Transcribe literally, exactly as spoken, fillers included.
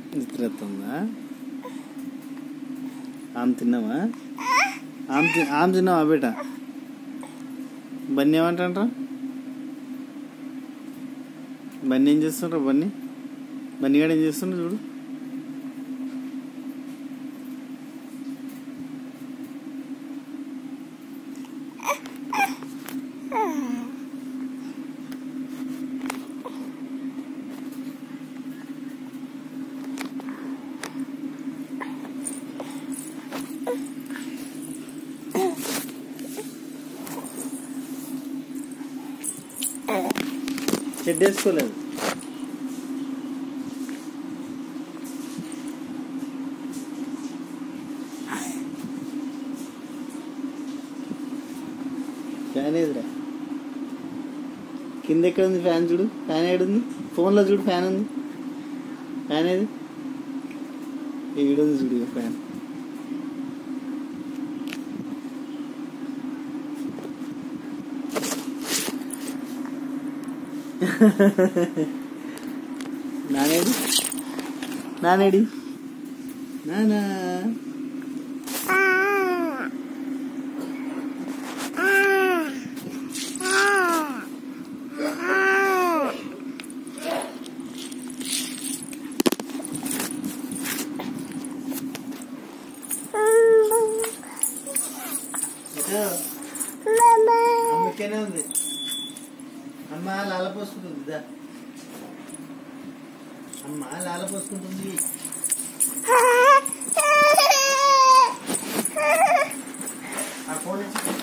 నిద్ర వస్తుందా? ఆమె తిన్నావా? ఆమె తి ఆమె తిన్నావా బేట? బన్నీ ఏమంటారా? బన్నీ ఏం చేస్తుండ్రా? బన్నీ బన్నీ గారు ఏం చేస్తుండ్రు చూడు. చెడ్డ వేసుకోలేదు. ఫ్యాన్ ఏదిరా? కింద ఎక్కడ ఉంది ఫ్యాన్? చూడు ఫ్యాన్ ఏడుంది. ఫోన్లో చూడు ఫ్యాన్ ఉంది. ఫ్యాన్ ఏది? ఈడుంది చూడు ఫ్యాన్. నానేడి నానేడి నానా అమ్మకేనే ఉంది. అమ్మ లాల పోసుకుంటుంది. అమ్మ లాల పోసుకుంటుంది. ఆ ఫోన్